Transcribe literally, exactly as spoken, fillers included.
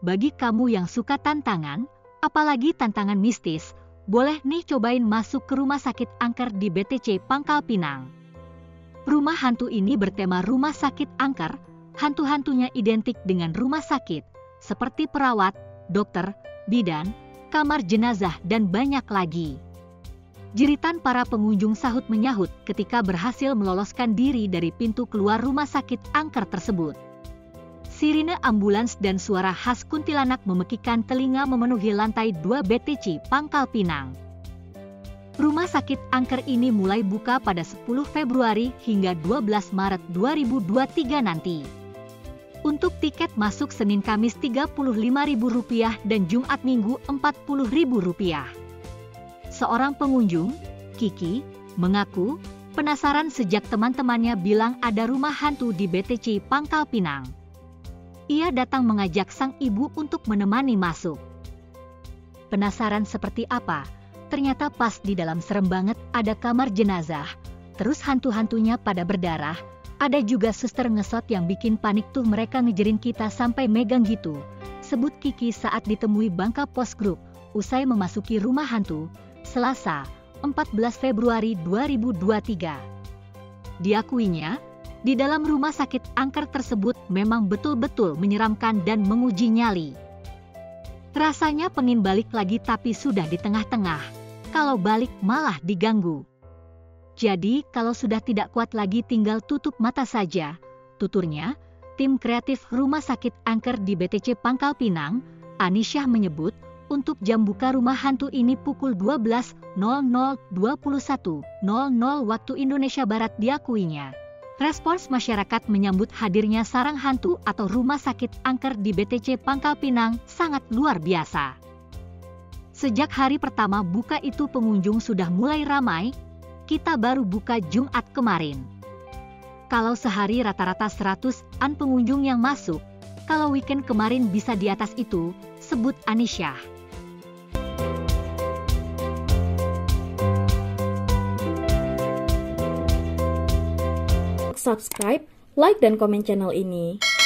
bagi kamu yang suka tantangan, apalagi tantangan mistis, boleh nih cobain masuk ke rumah sakit angker di B T C Pangkal Pinang. Rumah hantu ini bertema rumah sakit angker, hantu-hantunya identik dengan rumah sakit, seperti perawat, dokter, bidan, kamar jenazah, dan banyak lagi. Jeritan para pengunjung sahut menyahut ketika berhasil meloloskan diri dari pintu keluar rumah sakit angker tersebut. Sirine ambulans dan suara khas kuntilanak memekikan telinga memenuhi lantai dua B T C Pangkal Pinang. Rumah sakit angker ini mulai buka pada sepuluh Februari hingga dua belas Maret dua ribu dua puluh tiga nanti. Untuk tiket masuk Senin Kamis tiga puluh lima ribu rupiah dan Jumat Minggu empat puluh ribu rupiah. Seorang pengunjung, Kiki, mengaku penasaran sejak teman-temannya bilang ada rumah hantu di B T C Pangkal Pinang. Ia datang mengajak sang ibu untuk menemani masuk. Penasaran seperti apa? Ternyata pas di dalam serem banget, ada kamar jenazah, terus hantu-hantunya pada berdarah, ada juga suster ngesot yang bikin panik tuh mereka ngejerin kita sampai megang gitu, sebut Kiki saat ditemui Bangka Pos Group, usai memasuki rumah hantu, Selasa, empat belas Februari dua ribu dua puluh tiga. Diakuinya, di dalam rumah sakit angker tersebut memang betul-betul menyeramkan dan menguji nyali. Rasanya pengen balik lagi tapi sudah di tengah-tengah, kalau balik malah diganggu. Jadi kalau sudah tidak kuat lagi tinggal tutup mata saja, tuturnya. Tim kreatif Rumah Sakit Angker di B T C Pangkal Pinang, Anisyah menyebut, untuk jam buka rumah hantu ini pukul dua belas nol nol hingga dua puluh satu nol nol waktu Indonesia Barat diakuinya. Respons masyarakat menyambut hadirnya sarang hantu atau rumah sakit angker di B T C Pangkal Pinang sangat luar biasa. Sejak hari pertama buka itu pengunjung sudah mulai ramai, kita baru buka Jumat kemarin. Kalau sehari rata-rata seratusan pengunjung yang masuk, kalau weekend kemarin bisa di atas itu, sebut Anisyah. Subscribe, like, dan komen channel ini.